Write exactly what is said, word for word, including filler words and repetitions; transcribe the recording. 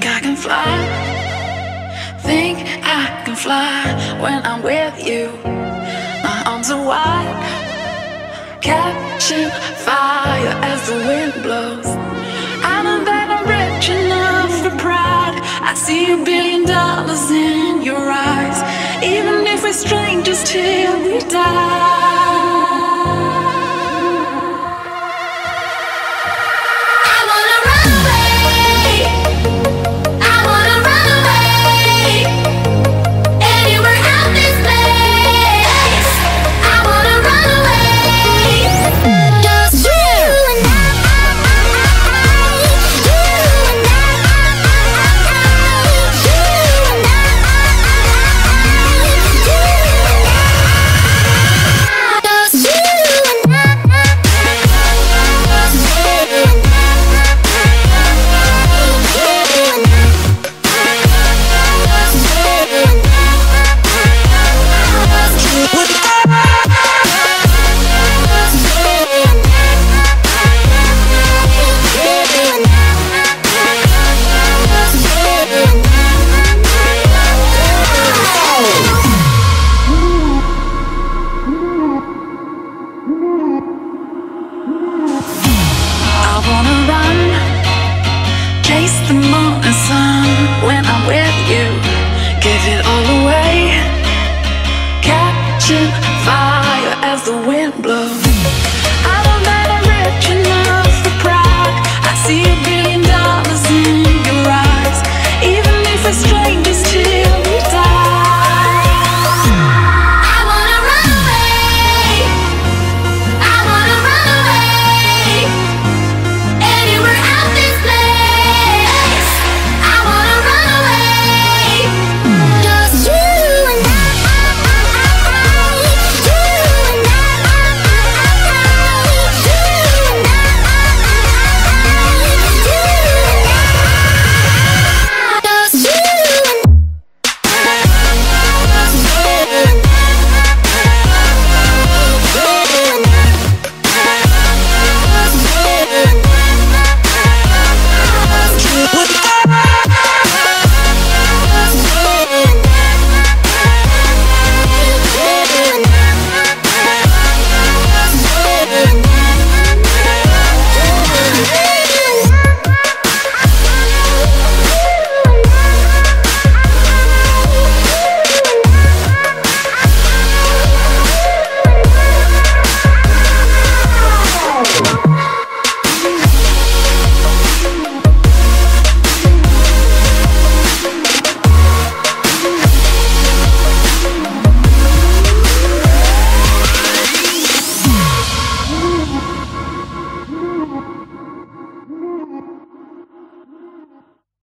Think I can fly, think I can fly when I'm with you. My arms are wide, catching fire as the wind blows. I know that I'm rich enough for pride. I see a billion dollars in your eyes. Even if we're strangers till we die.